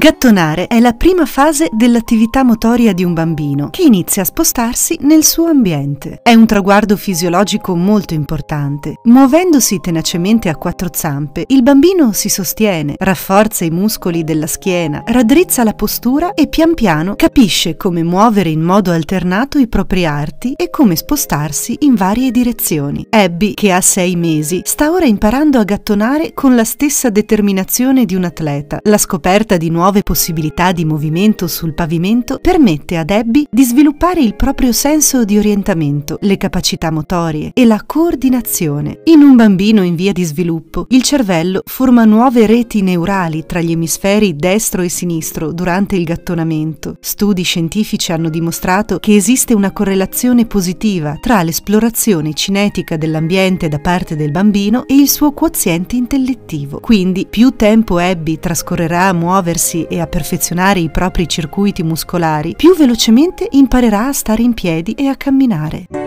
Gattonare è la prima fase dell'attività motoria di un bambino che inizia a spostarsi nel suo ambiente. È un traguardo fisiologico molto importante. Muovendosi tenacemente a quattro zampe, il bambino si sostiene, rafforza i muscoli della schiena, raddrizza la postura e pian piano capisce come muovere in modo alternato i propri arti e come spostarsi in varie direzioni. Abby, che ha 6 mesi, sta ora imparando a gattonare con la stessa determinazione di un atleta. La scoperta di nuove possibilità di movimento sul pavimento permette ad Abby di sviluppare il proprio senso di orientamento, le capacità motorie e la coordinazione. In un bambino in via di sviluppo, il cervello forma nuove reti neurali tra gli emisferi destro e sinistro durante il gattonamento. Studi scientifici hanno dimostrato che esiste una correlazione positiva tra l'esplorazione cinetica dell'ambiente da parte del bambino e il suo quoziente intellettivo. Quindi, più tempo Abby trascorrerà a muoversi e a perfezionare i propri circuiti muscolari, più velocemente imparerà a stare in piedi e a camminare.